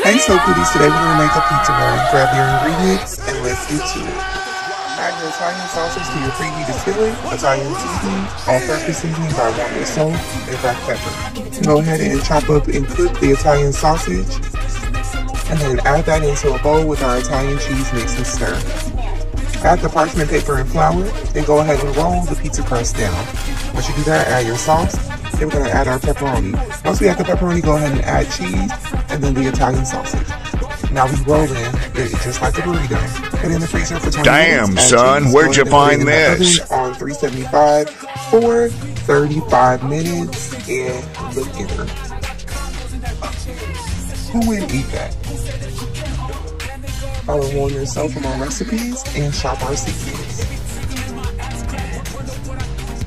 Hey Soul Foodies, today we're going to make a pizza roll. Grab your ingredients and let's get to it. Add your Italian sausage to your preheated skillet, Italian seasoning, all-purpose seasoning by warm with salt and black pepper. Go ahead and chop up and cook the Italian sausage, and then add that into a bowl with our Italian cheese mix and stir. Add the parchment paper and flour, then go ahead and roll the pizza crust down. Once you do that, add your sauce. Then we're going to add our pepperoni. Once we add the pepperoni, go ahead and add cheese and then the Italian sausage. Now we roll in, just like a burrito. Put in the freezer for 20 minutes. Damn, son, where'd you find this? On 375 for 35 minutes, and look at her. Who would eat that? Follow along yourself from our recipes and shop our secrets.